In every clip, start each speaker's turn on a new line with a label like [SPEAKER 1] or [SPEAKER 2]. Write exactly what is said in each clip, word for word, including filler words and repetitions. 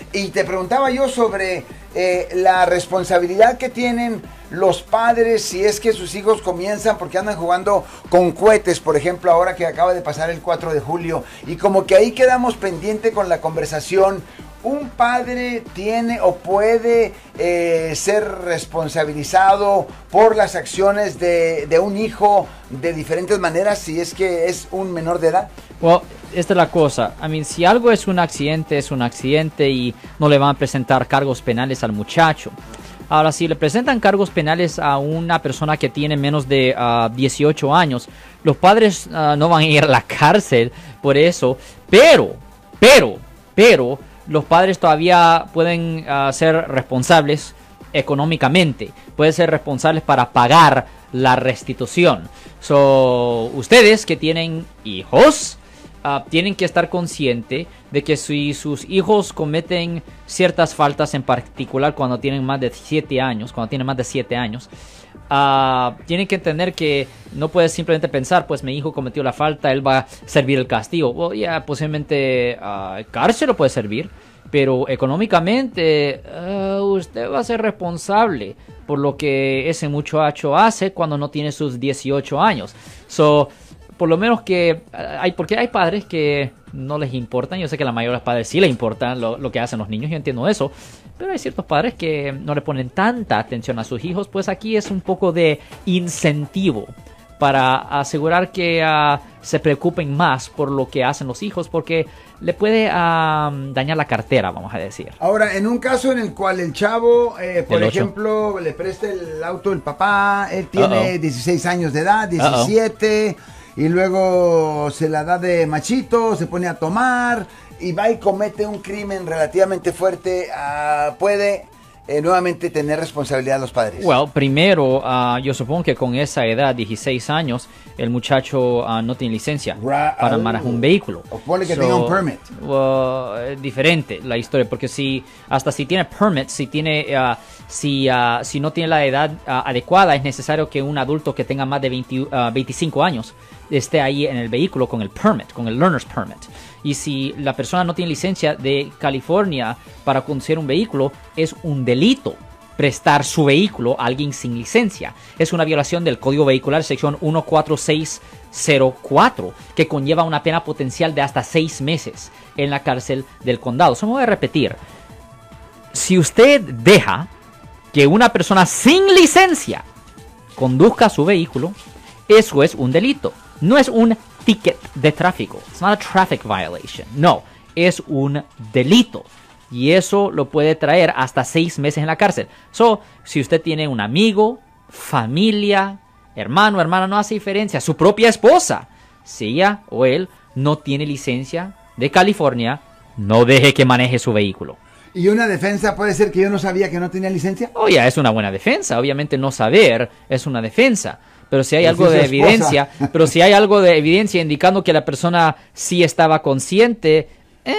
[SPEAKER 1] Y te preguntaba yo sobre eh, la responsabilidad que tienen los padres si es que sus hijos comienzan porque andan jugando con cohetes, por ejemplo, ahora que acaba de pasar el cuatro de julio, y como que ahí quedamos pendiente con la conversación. ¿Un padre tiene o puede eh, ser responsabilizado por las acciones de, de un hijo de diferentes maneras si es que es un menor de edad?
[SPEAKER 2] Well, esta es la cosa. I mean, si algo es un accidente, es un accidente y no le van a presentar cargos penales al muchacho. Ahora, si le presentan cargos penales a una persona que tiene menos de uh, dieciocho años, los padres uh, no van a ir a la cárcel por eso, pero, pero, pero... los padres todavía pueden uh, ser responsables económicamente, pueden ser responsables para pagar la restitución. So, ustedes que tienen hijos, uh, tienen que estar conscientes de que si sus hijos cometen ciertas faltas, en particular cuando tienen más de siete años, cuando tienen más de siete años, Uh, tienen que entender que no puedes simplemente pensar, pues mi hijo cometió la falta, él va a servir el castigo. Well, ya yeah, posiblemente uh, cárcel lo puede servir, pero económicamente uh, usted va a ser responsable por lo que ese muchacho hace cuando no tiene sus dieciocho años. So, por lo menos que uh, hay, porque hay padres que no les importan. Yo sé que la mayoría de los padres sí les importan lo, lo que hacen los niños, yo entiendo eso. Pero hay ciertos padres que no le ponen tanta atención a sus hijos, pues aquí es un poco de incentivo para asegurar que uh, se preocupen más por lo que hacen los hijos, porque le puede uh, dañar la cartera, vamos a decir.
[SPEAKER 1] Ahora, en un caso en el cual el chavo, eh, por
[SPEAKER 2] El ocho.
[SPEAKER 1] ejemplo, le presta el auto el papá, él tiene
[SPEAKER 2] Uh-oh.
[SPEAKER 1] dieciséis años de edad, diecisiete, Uh-oh. y luego se la da de machito, se pone a tomar y va y comete un crimen relativamente fuerte, uh, puede eh, nuevamente tener responsabilidad los padres.
[SPEAKER 2] Well, primero, uh, yo supongo que con esa edad, dieciséis años, el muchacho uh, no tiene licencia
[SPEAKER 1] Ra
[SPEAKER 2] para manejar un vehículo.
[SPEAKER 1] O pone que
[SPEAKER 2] so,
[SPEAKER 1] tenga un permit.
[SPEAKER 2] Uh, diferente la historia, porque si hasta si tiene permit, si tiene, uh, si, uh, si no tiene la edad uh, adecuada, es necesario que un adulto que tenga más de veinte, uh, veinticinco años esté ahí en el vehículo con el permit, con el learner's permit. Y si la persona no tiene licencia de California para conducir un vehículo, es un delito prestar su vehículo a alguien sin licencia. Es una violación del Código Vehicular, sección uno cuatro seis cero cuatro, que conlleva una pena potencial de hasta seis meses en la cárcel del condado. Eso me voy a repetir. Si usted deja que una persona sin licencia conduzca su vehículo, eso es un delito. No es un ticket de tráfico. It's not a traffic violation. No, es un delito. Y eso lo puede traer hasta seis meses en la cárcel. So, si usted tiene un amigo, familia, hermano, hermana, no hace diferencia. Su propia esposa, si ella o él no tiene licencia de California, no deje que maneje su vehículo.
[SPEAKER 1] ¿Y una defensa puede ser que yo no sabía que no tenía licencia?
[SPEAKER 2] Oye, oh, yeah, es una buena defensa. Obviamente no saber es una defensa. Pero si hay
[SPEAKER 1] pues
[SPEAKER 2] algo
[SPEAKER 1] si
[SPEAKER 2] de evidencia, pero si hay algo de evidencia indicando que la persona sí estaba consciente, eh,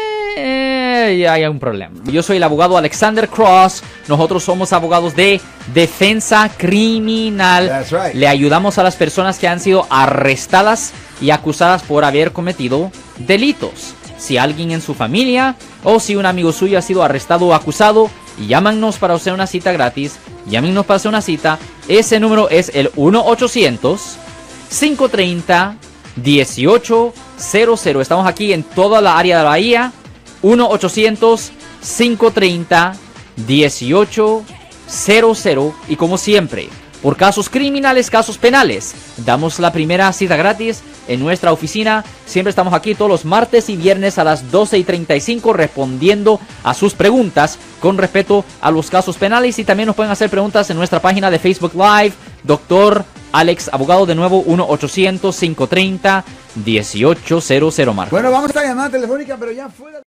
[SPEAKER 2] eh, ya hay un problema. Yo soy el abogado Alexander Cross. Nosotros somos abogados de defensa criminal.
[SPEAKER 1] That's right.
[SPEAKER 2] Le ayudamos a las personas que han sido arrestadas y acusadas por haber cometido delitos. Si alguien en su familia o si un amigo suyo ha sido arrestado o acusado, llámanos para hacer una cita gratis. Llámenos para hacer una cita. Ese número es el uno ochocientos, cinco treinta, dieciocho cero cero. Estamos aquí en toda la área de la Bahía. uno ochocientos, cinco treinta, dieciocho cero cero. Y como siempre, por casos criminales, casos penales, damos la primera cita gratis en nuestra oficina. Siempre estamos aquí todos los martes y viernes a las doce y treinta y cinco respondiendo a sus preguntas con respecto a los casos penales. Y también nos pueden hacer preguntas en nuestra página de Facebook Live. Doctor Alex Abogado, de nuevo, uno ochocientos, cinco treinta, dieciocho cero cero, Marco.
[SPEAKER 1] Bueno, vamos a la llamada telefónica, pero ya fuera.